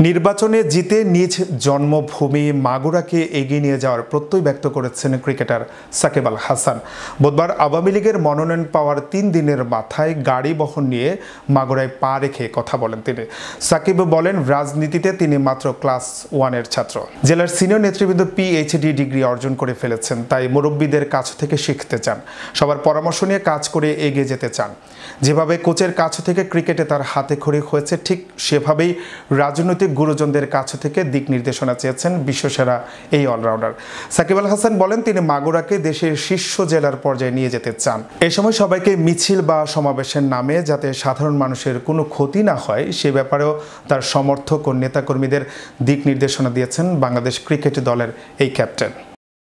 নির্বাচনে জিতে নিজ জন্মভূমি মাগুরাকে এগিয়ে নিয়ে যাওয়ার প্রত্যয় ব্যক্ত করেছেন ক্রিকেটার সাকিব আল হাসান। বুধবার আওয়ামী লীগের মনোনয়ন পাওয়ার ৩ দিনের মাথায় গাড়ি বহন নিয়ে মাগুরায় পা রেখে কথা বলেন তিনি। সাকিব বলেন, রাজনীতিতে তিনি মাত্র ক্লাস 1-এর ছাত্র। জেলার সিনিয়র নেতৃবৃন্দ পিএইচডি ডিগ্রি অর্জন করে ফেলেছেন, তাই মুরব্বীদের কাছ থেকে শিখতে চান, সবার পরামর্শ নিয়ে কাজ করে এগিয়ে যেতে চান। যেভাবে কোচের কাছ থেকে ক্রিকেটে তার হাতে খড়ি হয়েছে, ঠিক সেভাবেই রাজনৈতিক গুরুজনদের কাছ থেকে দিক নির্দেশনা চেয়েছেন বিশ্বসেরা এই অলরাউন্ডার। সাকিব আল হাসান বলেন, তিনি মাগুরাকে দেশের শীর্ষ জেলার পর্যায়ে নিয়ে যেতে চান। এ সময় সবাইকে মিছিল বা সমাবেশের নামে যাতে সাধারণ মানুষের কোনো ক্ষতি না হয় সে ব্যাপারেও তার সমর্থক ও নেতাকর্মীদের দিক নির্দেশনা দিয়েছেন বাংলাদেশ ক্রিকেট দলের এই ক্যাপ্টেন।